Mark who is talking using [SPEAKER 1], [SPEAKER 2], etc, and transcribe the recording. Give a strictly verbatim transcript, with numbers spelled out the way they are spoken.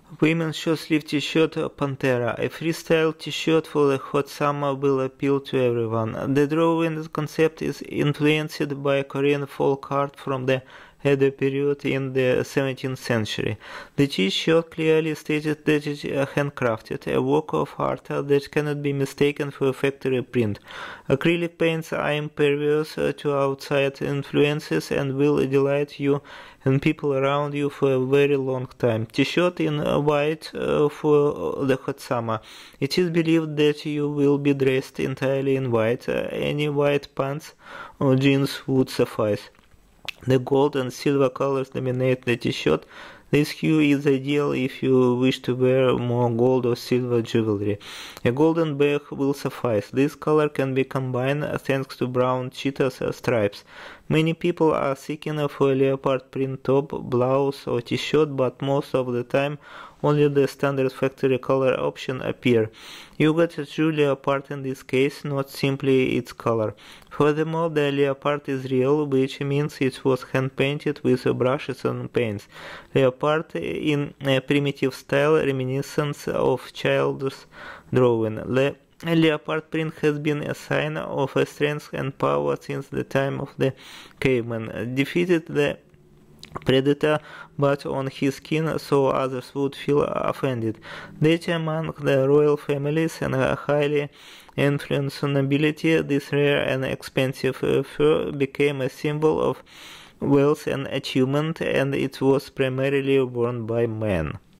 [SPEAKER 1] Women's short-sleeve t-shirt Pantera. A freestyle t-shirt for the hot summer will appeal to everyone. The drawing concept is influenced by a Korean folk art from the Edo period in the seventeenth century. The t-shirt clearly stated that it is handcrafted, a work of art that cannot be mistaken for a factory print. Acrylic paints are impervious to outside influences and will delight you and people around you for a very long time. T-shirt in white uh, for the hot summer. It is believed that you will be dressed entirely in white. Uh, any white pants or jeans would suffice. The gold and silver colors dominate the t-shirt. This hue is ideal if you wish to wear more gold or silver jewelry. A golden bag will suffice. This color can be combined thanks to brown cheetahs stripes. Many people are seeking for a leopard print top, blouse or t-shirt, but most of the time only the standard factory color option appear. You got a true leopard in this case, not simply its color. Furthermore, the leopard is real, which means it was hand-painted with brushes and paints. Leopard in a primitive style reminiscent of child's drawing. Le A leopard print has been a sign of strength and power since the time of the cavemen. Defeated the predator, but on his skin so others would feel offended. Dating among the royal families and a highly influential nobility, this rare and expensive fur became a symbol of wealth and achievement, and it was primarily worn by men.